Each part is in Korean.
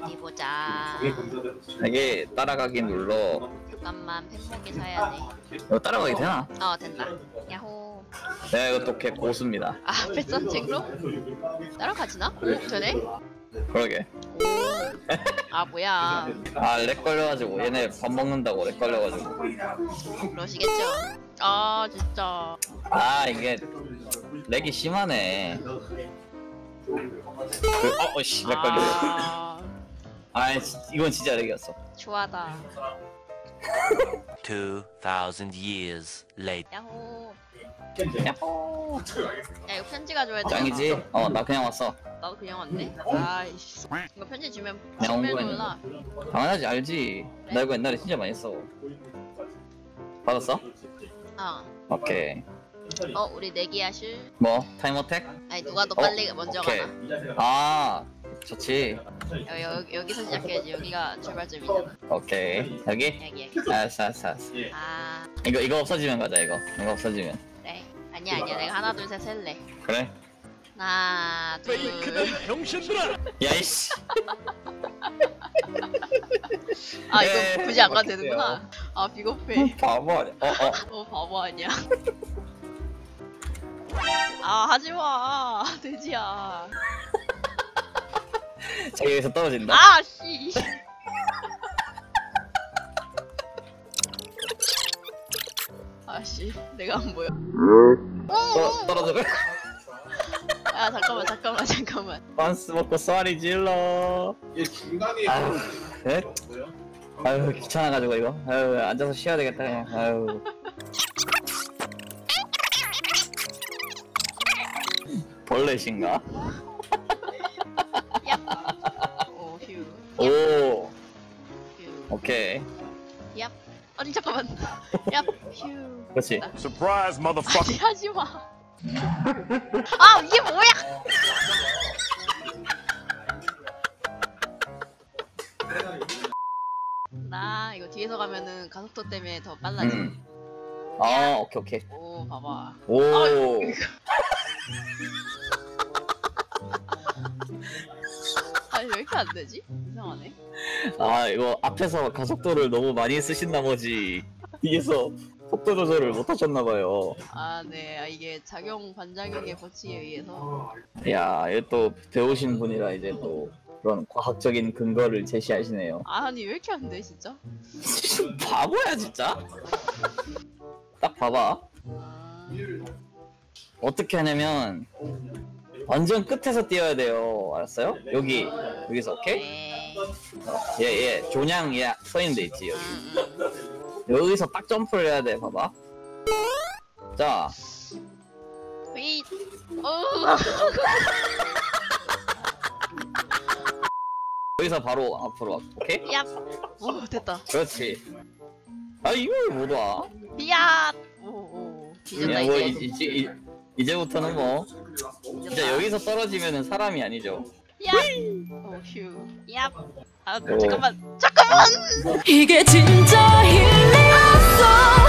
어디 보자. 이게 따라가기 눌러. 잠깐만 팬목이 사야 돼. 이거 따라가기 되나? 된다. 야호. 내가 이거 또 개 고수입니다. 아 패션쟁로? 따라가지나? 오 되네? 그러게. 아 뭐야. 렉 걸려가지고 얘네 밥 먹는다고 렉 걸려가지고. 그러시겠죠. 아 진짜. 이게 렉이 심하네. 씨, 렉 걸려. 이건 진짜 렉이었어. 추하다. 2000 years later. 야호. 야호. 야 이거 편지 가져야 돼. 짱이지? 나 그냥 왔어. 나도 그냥 왔네. 아이씨. 이거 편지 주면 그냥 온 신뢰 놀라. 당연하지, 알지. 나 이거 옛날에 진짜 많이 했어. 받았어? 오케이. 우리 내기하실? 뭐? 타임 어택? 아니 누가 더 빨리 먼저 오케이. 가나? 좋지. 여기서 시작해야지. 여기가 출발점이잖아. 오케이. 여기? 여기. 알았어. 이거 없어지면 가자, 이거 없어지면. 그래. 아니야. 내가 하나 둘 셋 셀래. 그래? 하나 둘. 병신들아! 야이씨. 이거 굳이 안 가도 되는구나. 비겁해. 바보 아니야. 바보 아니야. 하지마. 돼지야. 자기 여기서 떨어진다. 씨. 씨, 내가 안 보여. 떨어져. 잠깐만. 반스 먹고 쏘리 질러. 이게 중간에 귀찮아가지고 이거. 앉아서 쉬어야 되겠다 그냥. 벌레신가? 오. 오케이. 얍. 아니 잠깐만. 휴. 그렇지. Surprise, motherfucker! 하지마. 이게 뭐야? 나 이거 뒤에서 가면은 가속도 때문에 더 빨라지. 오케이. 오 봐봐. 오. 왜 이렇게 안 되지? 이상하네. 이거 앞에서 가속도를 너무 많이 쓰신 나머지 뒤에서 속도 조절을 못 하셨나봐요. 네. 이게 작용 반작용의 법칙에 의해서. 야, 이거 또 배우신 분이라 이제 또 그런 과학적인 근거를 제시하시네요. 아니 왜 이렇게 안 돼 진짜? 바보야 진짜? 딱 봐봐. 어떻게 하냐면 완전 끝에서 뛰어야 돼요. 알았어요? 여기서 오케이? 네. 얘 조냥 얘 서있는 데 있지 여기. 여기서 딱 점프를 해야 돼. 봐봐. 자. 윗. 여기서 바로 앞으로 와. 오케이? 얍. 오 됐다. 그렇지. 이걸 못 와. 삐앗. 오. 뒤졌다 뭐 이제. 이제부터는 뭐 진짜 여기서 떨어지면은 사람이 아니죠. 얍. 휴. 얍. 오. 잠깐만. 이게 진짜 힐링이었어.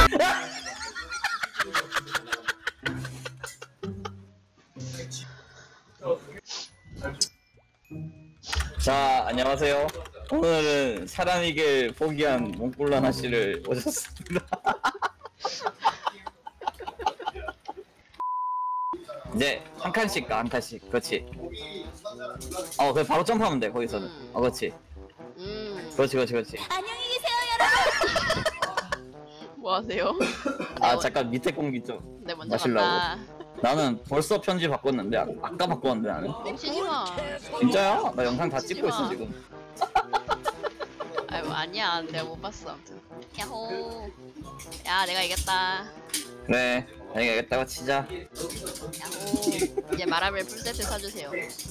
자, 안녕하세요. 오늘은 사람이길 포기한 몽골란 아씨를 오셨습니다. 이제 한 칸씩 가, 한 칸씩. 그렇지. 그래 바로 점프하면 돼. 거기서는. 그렇지. 그렇지. 안녕히 계세요, 여러분. 뭐 하세요? 잠깐 밑에 공기 좀 네 먼저 마시려고. 간다. 나는 벌써 편지 바꿨는데 아까 바꿨는데 나는. 멈추지마. 진짜야? 나 영상 다 찍고 있어 지금. 아니야. 내가 못 봤어. 아무튼. 야호. 야 내가 이겼다. 그래. 내가 이겼다고 치자. 야호. 이제 마라벨 풀세트 사주세요.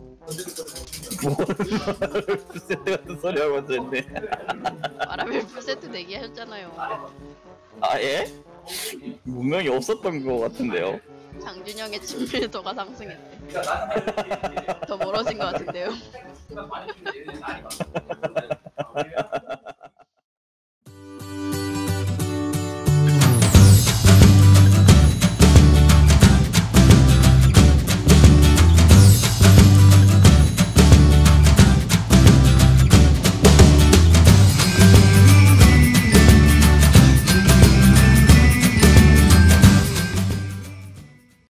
풀세트 같은 소리 하고 있었네. 마라벨 풀세트 내기하셨잖아요. 예? 분명히 없었던 것 같은데요. 장준영의 친밀도가 상승했대. 더 멀어진 것 같은데요.